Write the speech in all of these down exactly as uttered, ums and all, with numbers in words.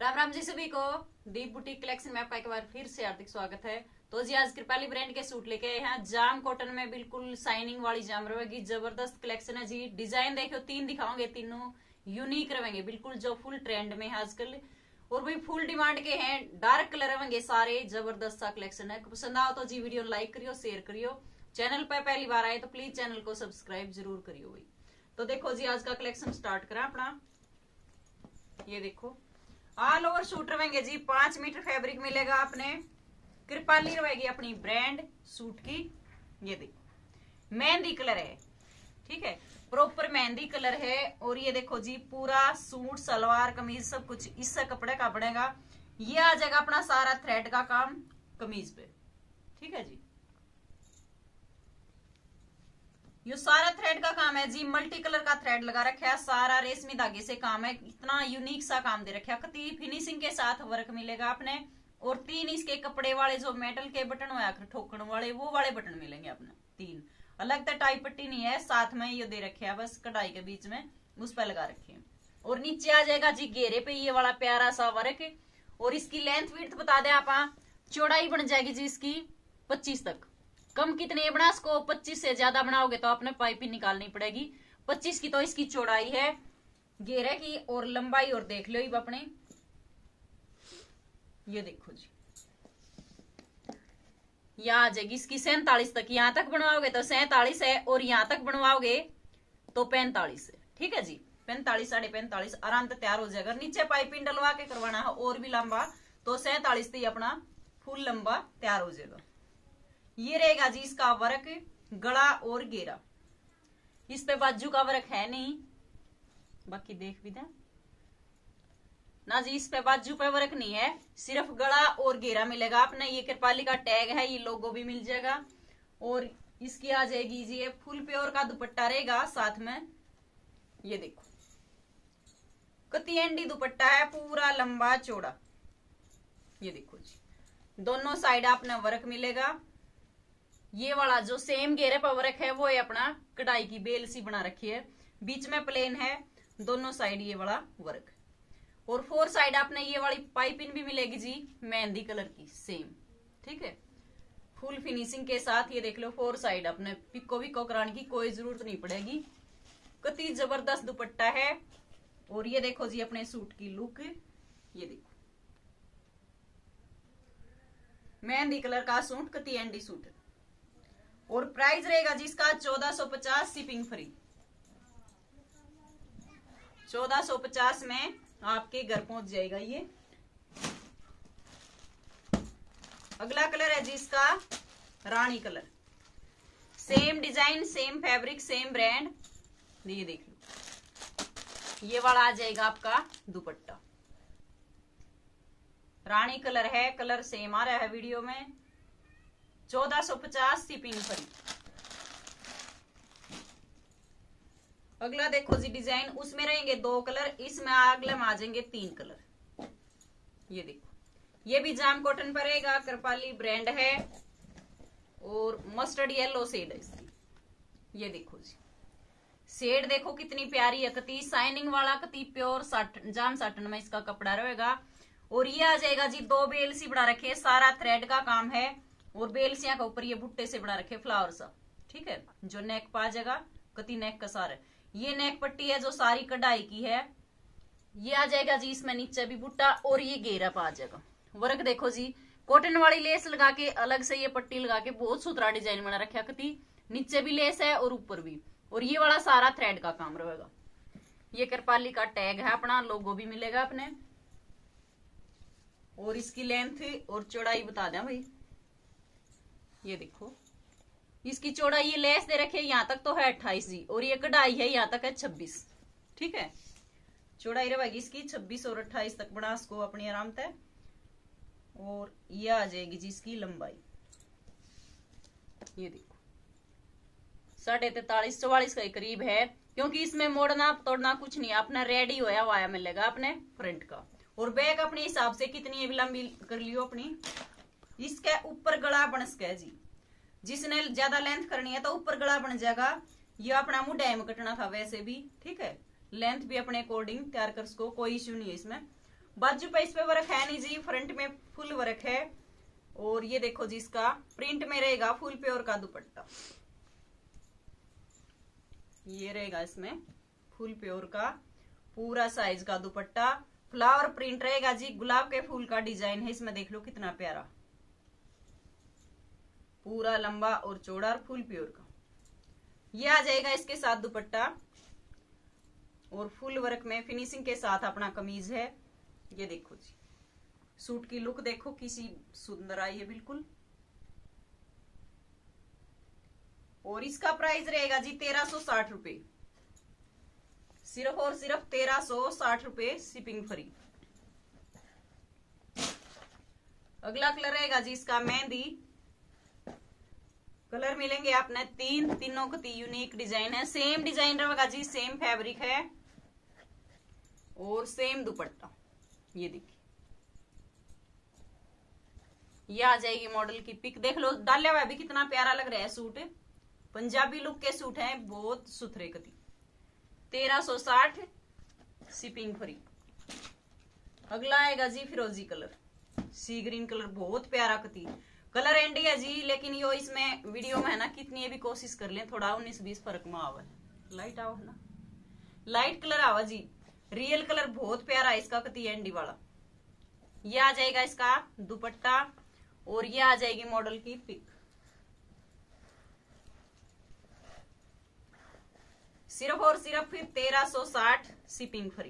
राम राम जी सभी को। दीप boutique collection में आपका एक बार फिर से हार्दिक स्वागत है। तो जी आज कृपाली ब्रांड के सूट लेके आए हैं जाम कॉटन में, बिल्कुल शाइनिंग वाली जाम रहेगी। जबरदस्त कलेक्शन है जी। डिजाइन देखो, तीन दिखाओगे, तीनों यूनिक रहेंगे, बिल्कुल जो फुल ट्रेंड में है आजकल और भी फुल डिमांड के हैं। डार्क कलर रहेंगे सारे, जबरदस्त सा कलेक्शन है। पसंद आओ तो जी वीडियो लाइक करियो, शेयर करियो। चैनल पर पहली बार आए तो प्लीज चैनल को सब्सक्राइब जरूर करियो भाई। तो देखो जी आज का कलेक्शन स्टार्ट करा अपना। ये देखो ऑल ओवर सूट रहेंगे जी। पांच मीटर फैब्रिक मिलेगा अपने। कृपाली रहेगी अपनी ब्रांड सूट की। ये देखो मेहंदी कलर है, ठीक है, प्रॉपर मेहंदी कलर है। और ये देखो जी पूरा सूट सलवार कमीज सब कुछ इससे कपड़े का बनेगा। ये आ जाएगा अपना सारा थ्रेड का काम कमीज पे, ठीक है जी। ये सारा थ्रेड का काम है जी। मल्टी कलर का थ्रेड लगा रखा है, सारा रेशमी धागे से काम है। इतना यूनिक सा काम दे रखा है। कति फिनिशिंग के साथ वर्क मिलेगा अपने। और तीन इसके कपड़े वाले जो मेटल के बटन होया ठोकन वाले, वो वाले बटन मिलेंगे अपने। तीन अलग तो टाई पट्टी नहीं है, साथ में ये दे रखे है बस कढ़ाई के बीच में उस पर लगा रखे है। और नीचे आ जाएगा जी घेरे पे ये वाला प्यारा सा वर्क। और इसकी लेंथ विड्थ बता दे आप, चौड़ाई बन जाएगी जी इसकी पच्चीस तक। कम कितने बना इसको, पच्चीस से ज्यादा बनाओगे तो आपने पाइपिंग निकालनी पड़ेगी। पच्चीस की तो इसकी चौड़ाई है घेरे की। और लंबाई और देख लो अपने, ये देखो जी यहाँ आ जाएगी इसकी सैंतालीस तक। यहां तक बनवाओगे तो सैंतालीस है और यहां तक बनवाओगे तो पैंतालीस है, ठीक है जी। पैंतालीस साढ़े पैंतालीस आराम से तैयार हो जाएगा। नीचे पाइपिंग डलवा के करवाना है और भी लंबा तो सैंतालीस तक अपना फुल लंबा तैयार हो जाएगा। ये रहेगा जी इसका वर्क, गला और घेरा। इस पे बाजू का वर्क है नहीं, बाकी देख भी दें ना जी। इस पे बाजू पे वर्क नहीं है, सिर्फ गला और घेरा मिलेगा अपने। ये कृपाली का टैग है, ये लोगो भी मिल जाएगा। और इसकी आ जाएगी जी ये फुल प्योर का दुपट्टा रहेगा साथ में। ये देखो कति एंडी दुपट्टा है, पूरा लंबा चौड़ा। ये देखो जी दोनों साइड अपने वर्क मिलेगा। ये वाला जो सेम घेरे पर वर्क है वो है अपना कढ़ाई की बेल सी बना रखी है, बीच में प्लेन है, दोनों साइड ये वाला वर्क। और फोर साइड आपने ये वाली पाइपिंग भी मिलेगी जी मेहंदी कलर की सेम, ठीक है, फुल फिनिशिंग के साथ। ये देख लो फोर साइड अपने पिको विको कराने की कोई जरूरत नहीं पड़ेगी। कति जबरदस्त दुपट्टा है। और ये देखो जी अपने सूट की लुक, ये देखो मेहंदी कलर का सूट, कति एंडी सूट। और प्राइस रहेगा जिसका चौदह सौ पचास शिपिंग फ्री। चौदह सौ पचास में आपके घर पहुंच जाएगा ये। अगला कलर है जिसका रानी colour. Same design, same fabric, same brand. ये देख लो ये वाला आ जाएगा आपका दुपट्टा। रानी कलर है, कलर सेम आ रहा है वीडियो में। चौदह सौ पचास शिपिंग फ्री। अगला देखो जी डिजाइन, उसमें रहेंगे दो कलर, इसमें अगले में आ जाएंगे तीन कलर। ये देखो ये भी जाम कॉटन पर रहेगा, कृपाली ब्रांड है। और मस्टर्ड येलो शेड है इसकी। ये देखो जी शेड देखो कितनी प्यारी है, कति शाइनिंग वाला, कति प्योर साटन, जाम साटन में इसका कपड़ा रहेगा। और ये आ जाएगा जी दो बेल सी बना रखे, सारा थ्रेड का काम है। और बेलसिया का ऊपर ये बुट्टे से बना रखे फ्लावर सा, ठीक है, जो नेक पा जाएगा। कति नेक का सारा ये नेक पट्टी है जो सारी कढ़ाई की है। ये आ जाएगा जी इसमें नीचे भी बुट्टा और ये घेरा पा जाएगा। वर्क देखो जी कॉटन वाली लेस लगा के अलग से ये पट्टी लगा के बहुत सुथरा डिजाइन बना रखा। कति नीचे भी लेस है और ऊपर भी। और ये वाला सारा थ्रेड का काम रहेगा। ये कृपाली का टैग है अपना, लोगो भी मिलेगा अपने। और इसकी लेंथ और चौड़ाई बता दें भाई। ये देखो इसकी चौड़ाई ये लेस दे रखे यहाँ तक तो है अट्ठाईस जी। और ये कढ़ाई है यहाँ तक है छब्बीस, ठीक है। चौड़ाई रहेगी इसकी छब्बीस और अट्ठाईस तक बना इसको अपनी आराम से। और ये आ जाएगी जी इसकी लंबाई। ये देखो साढ़े तैतालीस चौवालीस के करीब है, क्योंकि इसमें मोड़ना तोड़ना कुछ नहीं, अपना रेडी होया हुआ मिलेगा अपने फ्रंट का। और बैक अपने हिसाब से कितनी लंबी कर लियो अपनी। इसके ऊपर गला बन सके जी, जिसने ज्यादा लेंथ करनी है तो ऊपर गला बन जाएगा। ये अपना मुंह डैम कटना था वैसे भी, ठीक है। लेंथ भी अपने अकॉर्डिंग तैयार कर सको, कोई इश्यू नहीं है इसमें। बाजू पे इस पे वर्क है नहीं जी, फ्रंट में फुल वर्क है। और ये देखो जी, इसका प्रिंट में रहेगा फुल प्योर का दुपट्टा। ये रहेगा इसमें फुल प्योर का पूरा साइज का दुपट्टा। फ्लावर प्रिंट रहेगा जी, गुलाब के फूल का डिजाइन है इसमें, देख लो कितना प्यारा, पूरा लंबा और चौड़ा और फुल प्योर का। ये आ जाएगा इसके साथ दुपट्टा और फुल वर्क में फिनिशिंग के साथ अपना कमीज है। ये देखो जी, सूट की लुक देखो किसी सुंदर आई है बिल्कुल। और इसका प्राइस रहेगा जी तेरह सौ साठ रुपए, सिर्फ और सिर्फ तेरह सौ साठ रुपए शिपिंग फ्री। अगला कलर रहेगा जी इसका मेहंदी कलर। मिलेंगे आपने तीन, तीनों का यूनिक डिजाइन है, सेम डिजाइन रहेगा जी, सेम फैब्रिक है और सेम दुपट्टा। ये देखिए, ये आ जाएगी मॉडल की पिक, देख लो डाले हुआ भी कितना प्यारा लग रहा है सूट। पंजाबी लुक के सूट हैं, बहुत सुथरे कति। तेरह सौ साठ शिपिंग फ्री। अगला आएगा जी फिरोजी कलर, सी ग्रीन कलर, बहुत प्यारा कति कलर एंडी है जी। लेकिन यो इसमें वीडियो में है ना, कितनी भी कोशिश कर ले थोड़ा उन्नीस बीस फर्क में आवा है, लाइट आवा है ना, लाइट कलर आवा जी। रियल कलर बहुत प्यारा है इसका कति एंडी वाला। ये आ जाएगा इसका दुपट्टा और ये आ जाएगी मॉडल की पिक। सिर्फ और सिर्फ फिर तेरह सौ साठ शिपिंग फ्री।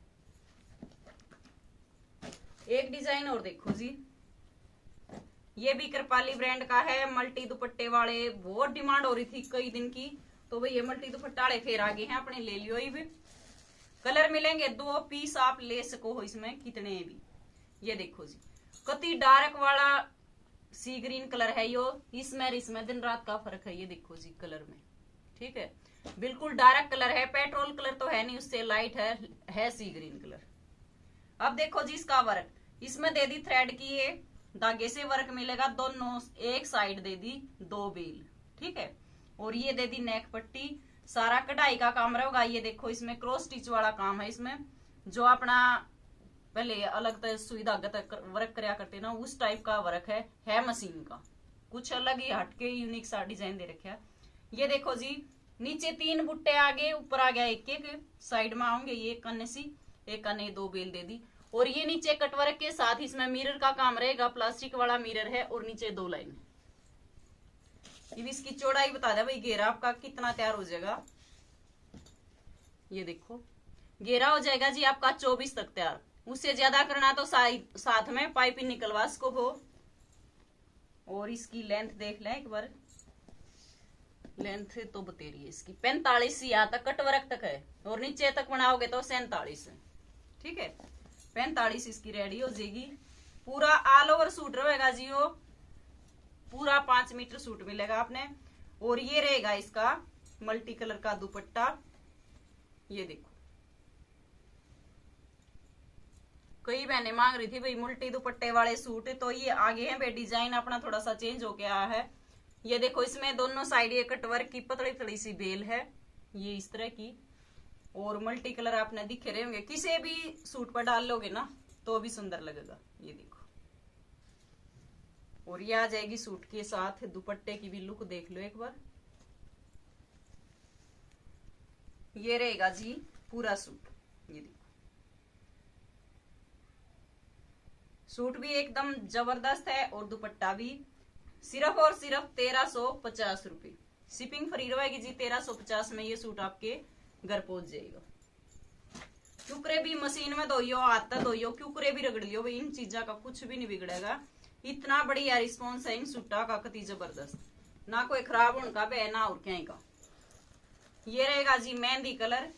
एक डिजाइन और देखो जी, ये भी कृपाली ब्रांड का है, मल्टी दुपट्टे वाले, बहुत डिमांड हो रही थी कई दिन की, तो भाई ये मल्टी दुपट्टा वाले फिर आगे हैं अपने, ले लियो। ही भी कलर मिलेंगे, दो पीस आप ले सको हो इसमें कितने भी। ये देखो जी, कति डार्क वाला सी ग्रीन कलर है यो, इसमें इसमें दिन रात का फर्क है। ये देखो जी कलर में, ठीक है, बिल्कुल डार्क कलर है, पेट्रोल कलर तो है नहीं, उससे लाइट है, है सी ग्रीन कलर। अब देखो जी इसका वर्क, इसमें दे दी थ्रेड की ये धागे से वर्क मिलेगा, दोनों एक साइड दे दी दो बेल, ठीक है। और ये दे दी नेक पट्टी, सारा कढ़ाई का काम रहेगा। ये देखो इसमें क्रॉस स्टिच वाला काम है इसमें, जो अपना पहले अलग तरह सुई धागा तक वर्क कराया करते ना, उस टाइप का वर्क है, है मशीन का, कुछ अलग ही हटके यूनिक सा डिजाइन दे रखा है। ये देखो जी, नीचे तीन बुट्टे आगे, ऊपर आ गया एक एक, साइड में आऊंगे ये एक कन्ने सी, एक कन्ने दो बेल दे दी। और ये नीचे कटवर्क के साथ इसमें मिरर का काम रहेगा, प्लास्टिक वाला मिरर है और नीचे दो लाइन। इसकी चौड़ाई बता दे भाई, घेरा आपका कितना तैयार हो जाएगा। ये देखो घेरा हो जाएगा जी आपका चौबीस तक तैयार, उससे ज्यादा करना तो साथ में पाइपिंग निकलवा सको हो। और इसकी लेंथ देख लें एक बार, लेंथ तो बता रही है इसकी पैंतालीस, यहाँ तक कटवर्क तक है, और नीचे तक बनाओगे तो सैंतालीस है, ठीक है। पैंतालीस इसकी रेडी हो जाएगी। पूरा ऑल ओवर सूट रहेगा जी, वो पूरा पांच मीटर सूट मिलेगा आपने। और ये रहेगा इसका मल्टी कलर का दुपट्टा। ये देखो, कई बहनें मांग रही थी भाई मल्टी दुपट्टे वाले सूट, तो ये आगे हैं भाई, डिजाइन अपना थोड़ा सा चेंज हो गया है। ये देखो इसमें दोनों साइड ये कटवर्क की पतली पतली सी बेल है, ये इस तरह की, और मल्टी कलर आपने दिखे रहे होंगे, किसी भी सूट पर डाल लोगे ना तो भी सुंदर लगेगा। ये देखो, और ये आ जाएगी सूट के साथ, दुपट्टे की भी लुक देख लो एक बार। ये रहेगा जी पूरा सूट। ये देखो, सूट भी एकदम जबरदस्त है और दुपट्टा भी। सिर्फ और सिर्फ तेरह सौ पचास रुपए शिपिंग फ्री रहेगी जी। तेरह सौ पचास में ये सूट आपके घर पहुंच जाएगा। क्यूकरे भी मशीन में धोइयो, हाथ तक धोइयो, क्यूकरे भी रगड़ लियो, इन चीजा का कुछ भी नहीं बिगड़ेगा। इतना बढ़िया रिस्पॉन्स है इन सूटा का, कति जबरदस्त, ना कोई खराब होने का बे ना और क्या का। ये रहेगा जी मेहंदी कलर,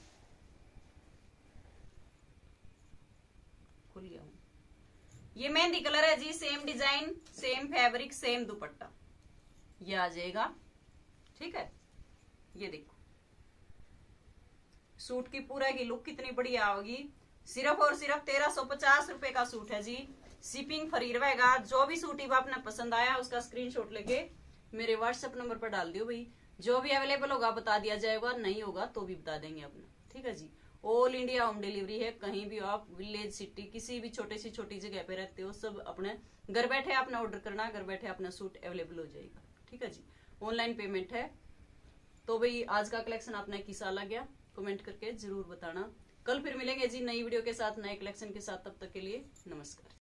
खुल गया, ये मेहंदी कलर है जी, same design, same fabric, same dupatta ये आ जाएगा, ठीक है। ये देखो सूट की पूरा की लुक कितनी बढ़िया होगी। सिर्फ और सिर्फ तेरह सौ पचास रुपए का सूट है जी, शिपिंग फ्री रहेगा। जो भी सूट आपने पसंद आया उसका स्क्रीनशॉट लेके मेरे व्हाट्सएप नंबर पर डाल दियो भाई, जो भी अवेलेबल होगा बता दिया जाएगा, नहीं होगा तो भी बता देंगे अपना, ठीक है जी। ऑल इंडिया होम डिलीवरी है। कहीं भी आप विलेज सिटी किसी भी छोटे सी छोटी जगह पे रहते हो, सब अपने घर बैठे अपना ऑर्डर करना, घर बैठे अपना सूट अवेलेबल हो जाएगा। ठीक है जी, ऑनलाइन पेमेंट है। तो भाई आज का कलेक्शन आपने कैसा लगा कमेंट करके जरूर बताना। कल फिर मिलेंगे जी नई वीडियो के साथ, नए कलेक्शन के साथ। तब तक के लिए नमस्कार।